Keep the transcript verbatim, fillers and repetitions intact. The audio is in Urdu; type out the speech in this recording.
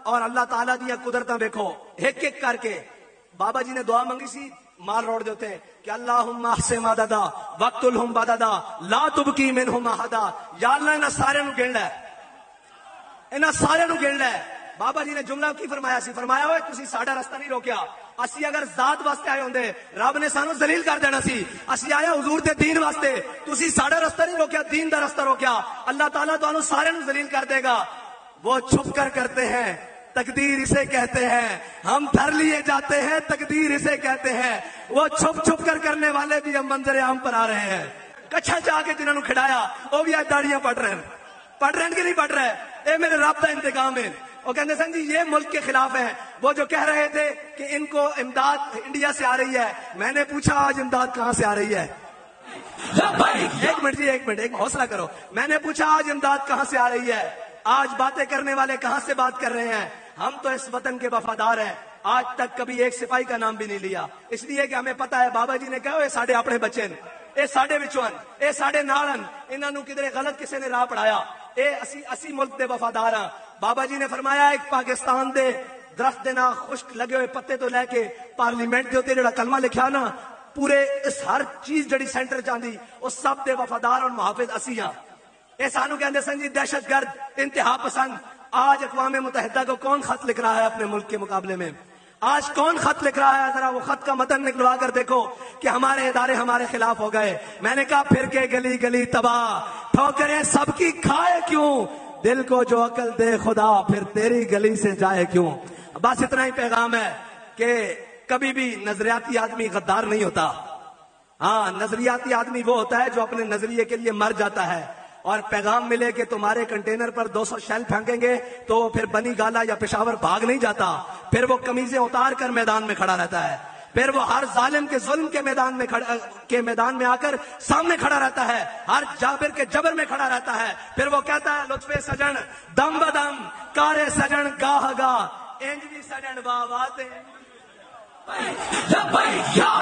اور اللہ تعالیٰ دیا قدرتاں دیکھو ایک ایک کر کے. بابا جی نے دعا منگی سی مال روڑ دیتے ہیں کہ اللہم احسن مددا وقتلہم بددا لا تبقی منہم احدا. یا اللہ انہاں سارے نو گن لے, انہاں سارے نو گن لے. بابا جی نے جملہ کی فرمایا سی, فرمایا ہوئے تسی ساڈا رستہ نہیں روکیا, اسی اگر ذات واسطے آئے ہوندے رب نے سانو ذلیل کر دینا سی. اسی آیا حضور دے دین واسطے, تسی ساڈا رستہ نہیں روکیا, دین دا رستہ روکیا. اللہ تعالیٰ تانوں سارے نو ذلیل کر دے گا. وہ چھپ کر کرتے ہیں تقدیر اسے کہتے ہیں, ہم دھر لیے جاتے ہیں تقدیر اسے کہتے ہیں. وہ چھپ چھپ کر کرنے والے بھی ہم منظر عام پر آ رہے ہیں. کچھا چاہ کے جنہوں نے کھڑایا وہ بھی آج داڑیاں پڑھ رہے ہیں, پڑھ رہے ہیں کہ نہیں پڑھ رہے. اے میرے رب دا انتقام ہے. وہ کہتے ہیں جی یہ ملک کے خلاف ہے. وہ جو کہہ رہے تھے کہ ان کو امداد انڈیا سے آ رہی ہے, میں نے پوچھا آج امداد کہاں سے آ رہی ہے؟ ایک منٹ جی ایک منٹ ایک حوصلہ کرو. میں نے پوچھا آج امداد کہاں سے آ رہی ہے؟ آج باتیں کرنے والے کہاں سے بات کر رہے ہیں؟ ہم تو اس وطن کے وفادار ہیں, آج تک کبھی ایک سپاہی کا نام بھی نہیں لیا, اس لیے کہ ہمیں پتا ہے بابا جی نے کہا یہ ساڈے اپنے بچے, اے ساڈے وچوں, اے ساڈے نال, انہاں نو کدھر غلط کسی نے راہ پڑھایا. اے اسی اسی ملک دے وفادار ہاں. بابا جی نے فرمایا ایک پاکستان دے درخت دے نا خشک لگے ہوئے پتے تو لے کے پارلیمنٹ دے اوتے جڑا کلمہ لکھیا نا, پورے اس ہر چیز جڑی سینٹر چاندی وہ سب دے وفادار اور محافظ اسی ہاں. اے سانو کہندے سن جی دہشت گرد, انتہا پسند. آج اقوام متحدہ کو کون خط لکھ رہا ہے اپنے ملک کے مقابلے میں؟ آج کون خط لکھ رہا ہے؟ ذرا وہ خط کا متن نکلوا کر دیکھو کہ ہمارے ادارے ہمارے خلاف ہو گئے. میں نے کہا پھر کے گلی گلی تباہ, ٹھوکریں سب کی کھائے کیوں, دل کو جو عقل دے خدا پھر تیری گلی سے جائے کیوں. بس اتنا ہی پیغام ہے کہ کبھی بھی نظریاتی آدمی غدار نہیں ہوتا. ہاں, نظریاتی آدمی وہ ہوتا ہے جو اپنے نظریے کے لیے مر جاتا ہے. اور پیغام ملے کہ تمہارے کنٹینر پر دو سو شیل پھینکیں گے تو پھر بنی گالا یا پشاور بھاگ نہیں جاتا, پھر وہ قمیضیں اتار کر میدان میں کھڑا رہتا ہے. پھر وہ ہر ظالم کے ظلم کے میدان میں کھڑا کے میدان میں آ کر سامنے کھڑا رہتا ہے, ہر جابر کے جبر میں کھڑا رہتا ہے. پھر وہ کہتا ہے لطف سجن دم بدم کارے سجن گاہ گاہ, انج بھی سجن واہ واہ.